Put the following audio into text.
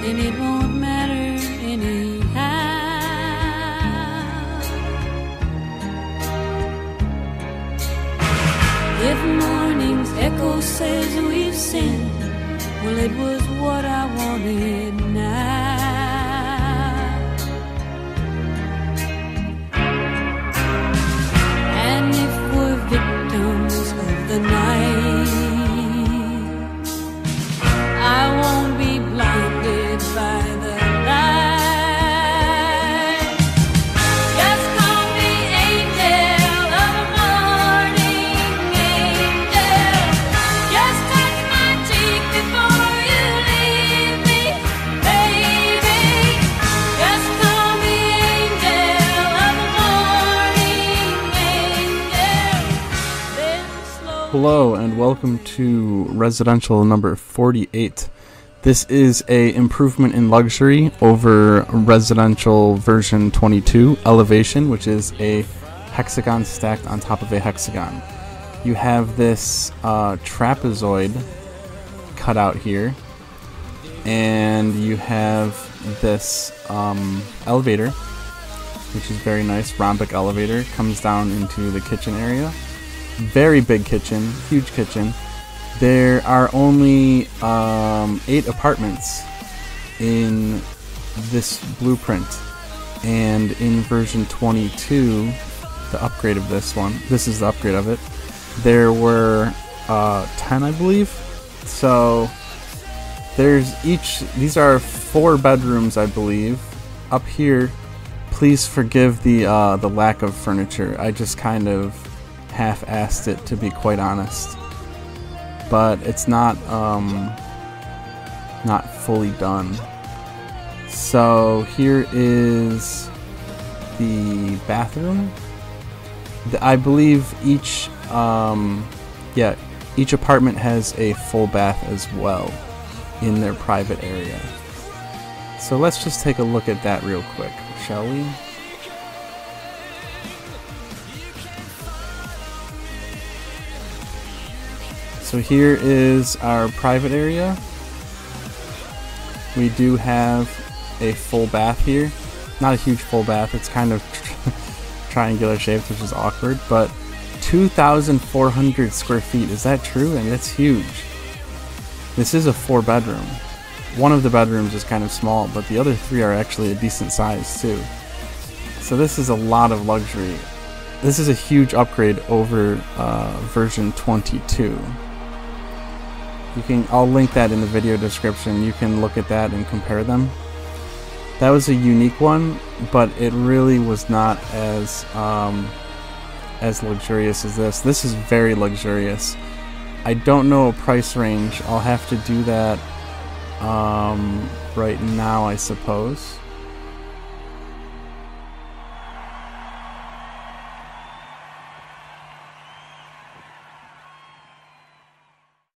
and it won't matter anyhow. If morning's echo says we've sinned, well, it was what I wanted now. And if we're victims of the night, I won't be blinded by the light. Just call me angel of the morning, angel. Just touch my cheek before you leave me, baby. Just call me angel of the morning, angel. Then slow. Hello and welcome to residential number 48. This is a improvement in luxury over residential version 22 elevation, which is a hexagon stacked on top of a hexagon. You have this trapezoid cut out here, and you have this elevator, which is very nice. Rhombic elevator comes down into the kitchen area. Very big kitchen, huge kitchen. There are only 8 apartments in this blueprint, and in version 22, the upgrade of this one, this is the upgrade of it, there were 10, I believe. So these are 4 bedrooms, I believe. Up here, please forgive the lack of furniture. I just kind of half-assed it, to be quite honest, but it's not fully done. So here is the bathroom. I believe each apartment has a full bath as well in their private area. So let's just take a look at that real quick, shall we? So here is our private area. We do have a full bath here. Not a huge full bath, it's kind of triangular shaped, which is awkward, but 2,400 square feet. Is that true? I mean, that's huge. This is a 4-bedroom. One of the bedrooms is kind of small, but the other 3 are actually a decent size too. So this is a lot of luxury. This is a huge upgrade over version 22. I'll link that in the video description. You can look at that and compare them. That was a unique one, but it really was not as luxurious as this. This is very luxurious. I don't know a price range. I'll have to do that right now, I suppose.